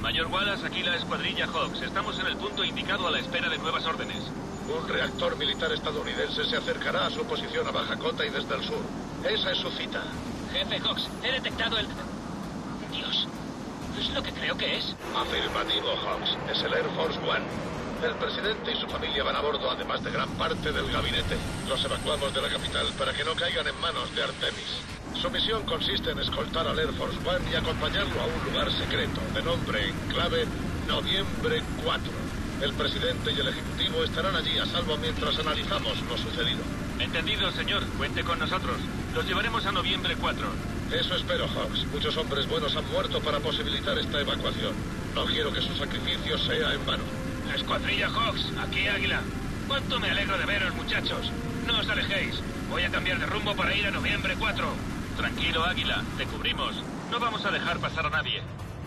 Mayor Wallace, aquí la escuadrilla Hawks. Estamos en el punto indicado a la espera de nuevas órdenes. Un reactor militar estadounidense se acercará a su posición a baja cota y desde el sur. Esa es su cita. Jefe Hawks, he detectado el... Dios, ¿es lo que creo que es? Afirmativo, Hawks. Es el Air Force One. El presidente y su familia van a bordo, además de gran parte del gabinete. Los evacuamos de la capital para que no caigan en manos de Artemis. Su misión consiste en escoltar al Air Force One y acompañarlo a un lugar secreto, de nombre en clave Noviembre 4. El presidente y el ejecutivo estarán allí a salvo mientras analizamos lo sucedido. Entendido, señor. Cuente con nosotros. Los llevaremos a Noviembre 4. Eso espero, Hawks. Muchos hombres buenos han muerto para posibilitar esta evacuación. No quiero que su sacrificio sea en vano. Escuadrilla Hawks, aquí Águila. Cuánto me alegro de veros, muchachos. No os alejéis. Voy a cambiar de rumbo para ir a Noviembre 4. Tranquilo, Águila. Te cubrimos. No vamos a dejar pasar a nadie.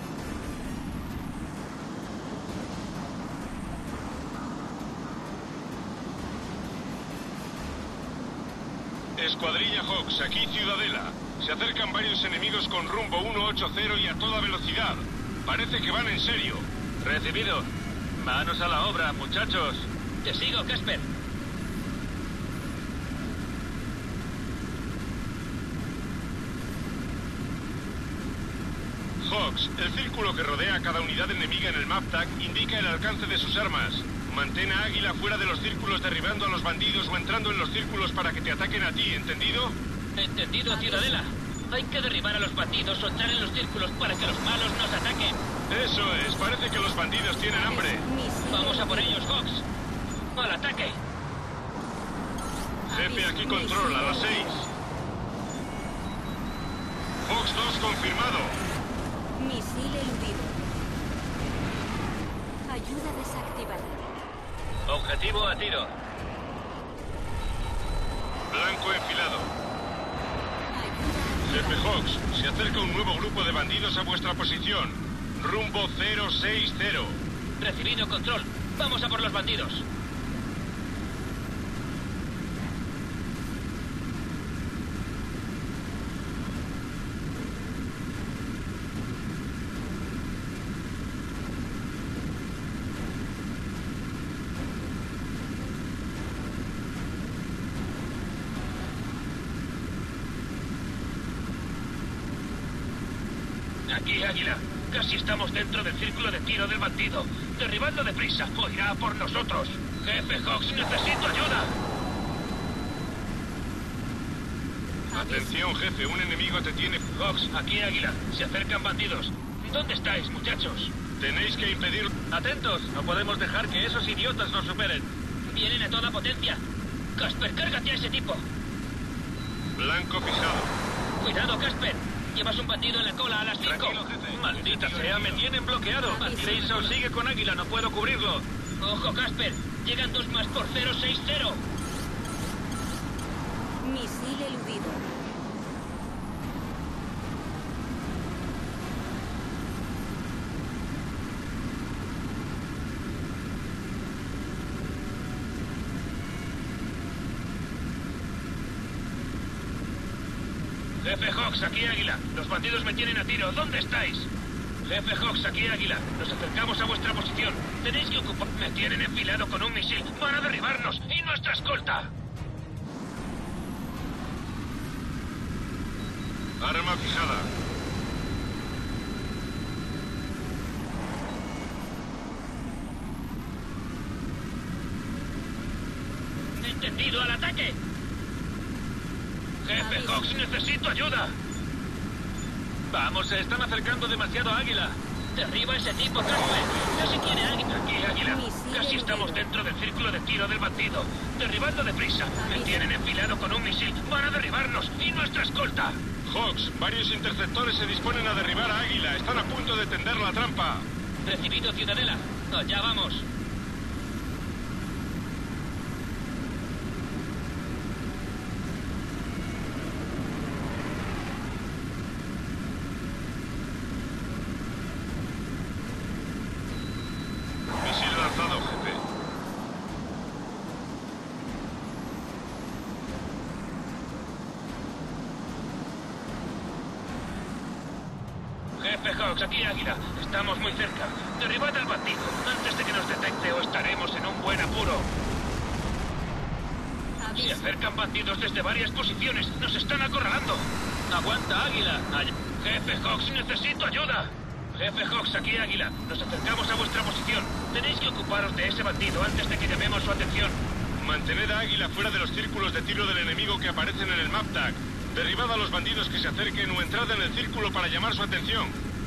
Escuadrilla Hawks, aquí Ciudadela. Se acercan varios enemigos con rumbo 180 y a toda velocidad. Parece que van en serio. Recibido. Manos a la obra, muchachos. Te sigo, Casper. Hawks, el círculo que rodea a cada unidad enemiga en el map tag indica el alcance de sus armas. Mantén a Águila fuera de los círculos derribando a los bandidos o entrando en los círculos para que te ataquen a ti, ¿entendido? Entendido, Ciudadela. Hay que derribar a los bandidos o entrar en los círculos para que los malos nos ataquen. Eso es, parece que los bandidos tienen hambre. Vamos a por ellos, Hawks. ¡Al ataque! Jefe, aquí control, a las 6. Fox 2 confirmado. Misil eludido. Ayuda desactivada. Objetivo a tiro. Blanco enfilado. Ayuda Jefe activada. Hawks, se acerca un nuevo grupo de bandidos a vuestra posición. Rumbo 060. Recibido, control. Vamos a por los bandidos. Aquí, Águila. Casi estamos dentro del círculo de tiro del bandido. Derribadlo deprisa o irá a por nosotros. Jefe Hawks, necesito ayuda. Atención, jefe, un enemigo te tiene. Hawks, aquí, Águila. Se acercan bandidos. ¿Dónde estáis, muchachos? Tenéis que impedir. Atentos. No podemos dejar que esos idiotas nos superen. Vienen a toda potencia. Casper, cárgate a ese tipo. Blanco fijado. Cuidado, Casper. Llevas un bandido en la cola a las 5. Tranquilo, jefe. Maldita sea, me tienen bloqueado. Jason sigue con Águila, no puedo cubrirlo. Ojo, Casper. Llegan dos más por 060. Misil eludido. Jefe Hawks, aquí Águila. Los bandidos me tienen a tiro. ¿Dónde estáis? Jefe Hawks, aquí Águila. Nos acercamos a vuestra posición. Tenéis que ocupar... Me tienen enfilado con un misil. Van a derribarnos. ¡Y nuestra escolta! Arma fijada. Entendido, al ataque. Jefe Hawks, necesito ayuda. Vamos, se están acercando demasiado a Águila. Derriba a ese tipo, Casper. Casi tiene alguien. Aquí, Águila. Misil Casi estamos eludido. dentro del círculo de tiro del bandido. Derribadlo deprisa. Me tienen enfilado con un misil. Van a derribarnos. ¡Y nuestra escolta! Hawks, varios interceptores se disponen a derribar a Águila. Están a punto de tender la trampa. Recibido, Ciudadela. Allá vamos. Misil lanzado, jefe. Jefe Hawks, aquí Águila. Estamos muy cerca. Derribad al bandido antes de que nos detecte o estaremos en un buen apuro. Se acercan bandidos desde varias posiciones. Nos están acorralando. ¡Aguanta, Águila! Jefe Hawks, necesito ayuda. Jefe Hawks, aquí Águila. Nos acercamos a vuestra posición. Tenéis que ocuparos de ese bandido antes de que llamemos su atención. Mantened a Águila fuera de los círculos de tiro del enemigo que aparecen en el map tag. Derribad a los bandidos que se acerquen o entrad en el círculo para llamar su atención.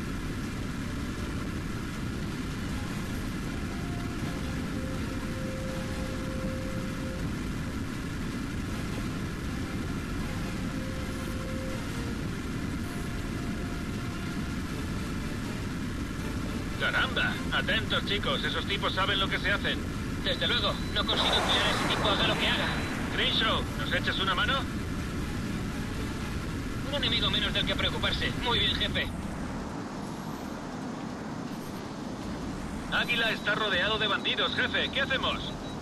¡Caramba! Atentos, chicos. Esos tipos saben lo que se hacen. Desde luego, no consigo emplear a ese tipo haga lo que haga. Crenshaw, ¿nos echas una mano? Un enemigo menos del que preocuparse. Muy bien, jefe. Águila está rodeado de bandidos, jefe. ¿Qué hacemos?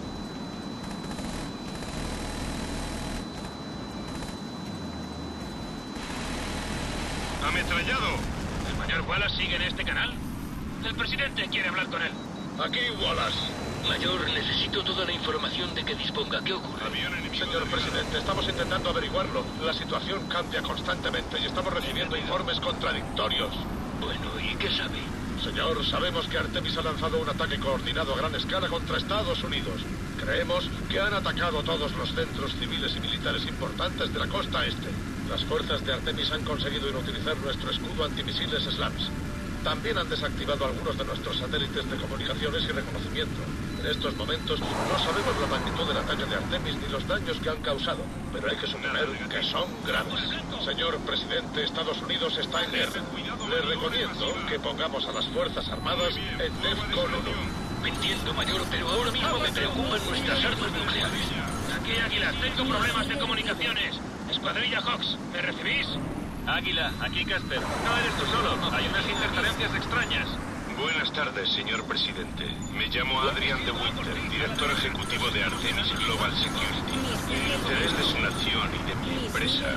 ¡Ametrallado! ¿El mayor Wallace sigue en este canal? El presidente quiere hablar con él. Aquí, Wallace. Mayor, necesito toda la información de que disponga. ¿Qué ocurre? Avión enemigo. Señor presidente, estamos intentando averiguarlo. La situación cambia constantemente y estamos recibiendo informes contradictorios. Bueno, ¿y qué sabe? Señor, sabemos que Artemis ha lanzado un ataque coordinado a gran escala contra Estados Unidos. Creemos que han atacado todos los centros civiles y militares importantes de la costa este. Las fuerzas de Artemis han conseguido inutilizar nuestro escudo antimisiles SLAMS. También han desactivado algunos de nuestros satélites de comunicaciones y reconocimiento. En estos momentos no sabemos la magnitud del ataque de Artemis ni los daños que han causado, pero hay que suponer que son graves. Señor presidente, Estados Unidos está en guerra. Le recomiendo que pongamos a las Fuerzas Armadas en DEFCON 1. Entiendo, Mayor, pero ahora mismo me preocupan nuestras armas nucleares. Aquí, Águila. Tengo problemas de comunicaciones. Escuadrilla Hawks, ¿me recibís? Águila, aquí Casper. No eres tú solo. Hay unas interferencias extrañas. Buenas tardes, señor presidente. Me llamo Adrian de Winter, director ejecutivo de Artemis Global Security. En interés de su nación y de mi empresa,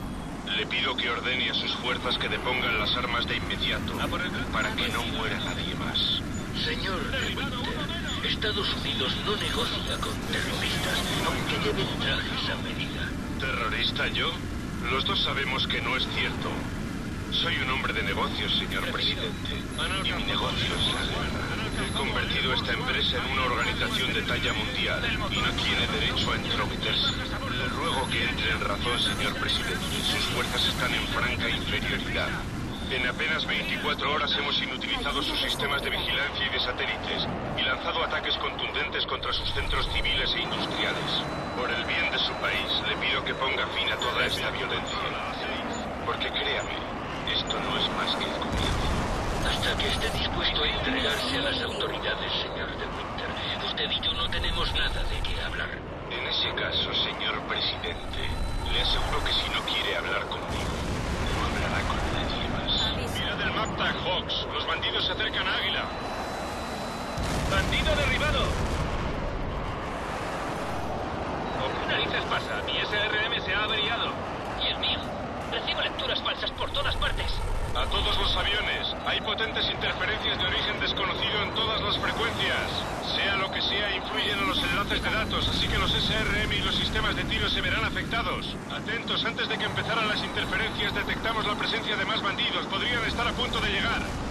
le pido que ordene a sus fuerzas que depongan las armas de inmediato para que no muera nadie más. Señor de Winter, Estados Unidos no negocia con terroristas, aunque lleven trajes a medida. ¿Terrorista yo? Los dos sabemos que no es cierto. Soy un hombre de negocios, señor presidente, y mi negocio es la guerra. He convertido esta empresa en una organización de talla mundial y no tiene derecho a entrometerse. Le ruego que entre en razón, señor presidente. Sus fuerzas están en franca inferioridad. En apenas 24 horas hemos inutilizado sus sistemas de vigilancia y de satélites y lanzado ataques contundentes contra sus centros civiles e industriales. Por el bien de su país, le pido que ponga fin a toda esta violencia. Porque créame, esto no es más que el comienzo. Hasta que esté dispuesto a entregarse a las autoridades, señor de Winter, usted y yo no tenemos nada de qué hablar. En ese caso, señor presidente, le aseguro que si no quiere hablar conmigo, no hablará con nadie más. Mirad el map tag, Hawks. Los bandidos se acercan a Águila. ¡Bandido derribado! ¿Qué narices pasa? Mi SRM se ha averiado. ¿Y el mío? Recibo lecturas falsas por todas partes. A todos los aviones. Hay potentes interferencias de origen desconocido en todas las frecuencias. Sea lo que sea, influyen en los enlaces de datos, así que los SRM y los sistemas de tiro se verán afectados. Atentos, antes de que empezaran las interferencias detectamos la presencia de más bandidos. Podrían estar a punto de llegar.